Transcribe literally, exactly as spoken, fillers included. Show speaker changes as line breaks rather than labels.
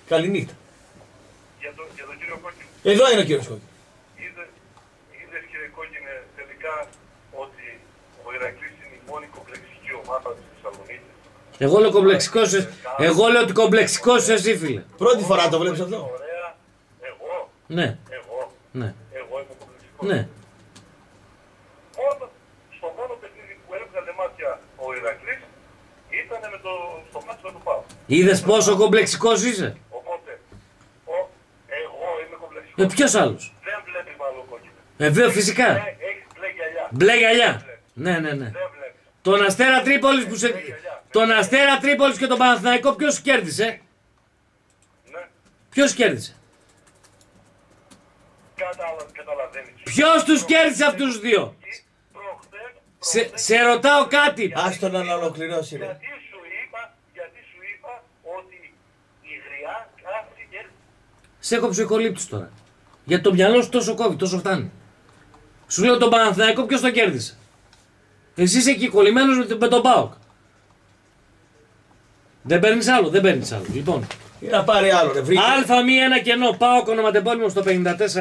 Καληνύχτα.
Για, το, για τον κύριο Κόκκινο.
Εδώ είναι ο κύριος Κόκκινο.
Είδες, είδες κύριε Κόκκινε τελικά ότι ο Ηρακλής είναι η μόνη κομπλεξική ομάδα της Θεσσαλονίκης.
Εγώ λέω κομπλεξικός, εγώ λέω ότι κομπλεξικός εσύ φίλε.
Πρώτη φορά το βλέπεις αυτό.
Ωραία, εγώ,
Ναι,
εγώ,
ναι,
εγώ είμαι κομπλεξικός.
ναι.
Μόνο, στο μόνο παιχνίδι που έβγαλε μάτια ο Ηρακλής ήταν με το, στο μάτι με τον Πάο.
Είδες πόσο κομπλεξικός είσαι.
Οπότε, ο, εγώ είμαι κομπλεξικός.
Ε, ποιος άλλος.
Δεν βλέπει μάλλον κόκκινο.
Ε, βέβαια, φυσικά.
Ε, έχει μπλε γυαλιά.
Μπλε γυαλιά. Ναι, ναι, ναι.
Δεν βλέπει.
Τον Αστέρα Τρίπολης που σε... Τον Αστέρα Τρίπολης και τον Παναθηναϊκό ποιος κέρδισε.
Ναι,
Ποιος κέρδισε.
Καταλα, καταλαβαίνεις.
Ποιος τους κέρδισε αυτούς τους δύο.
Προχθές,
Σε,
προχθές,
σε ρωτάω κάτι.
Άστο να ολοκληρώσει ρε.
γιατί σου είπα, γιατί σου είπα ότι η γριά κάθηκε.
Σε έκοψε ο οικολήπτης τώρα. Γιατί το μυαλό σου τόσο κόβει, τόσο φτάνει. Σου λέω τον Παναθηναϊκό ποιος τον κέρδισε. Εσύ είσαι εκεί κολλημένος με, με τον ΠΑΟΚ. Δεν παίρνεις άλλο, δεν παίρνεις άλλο. Λοιπόν,
Να πάρει άλλο ρε. Βρήκε.
Α1 ένα κενό, ΠΑΟΚ ονοματεπώνυμο στο πενήντα τέσσερα.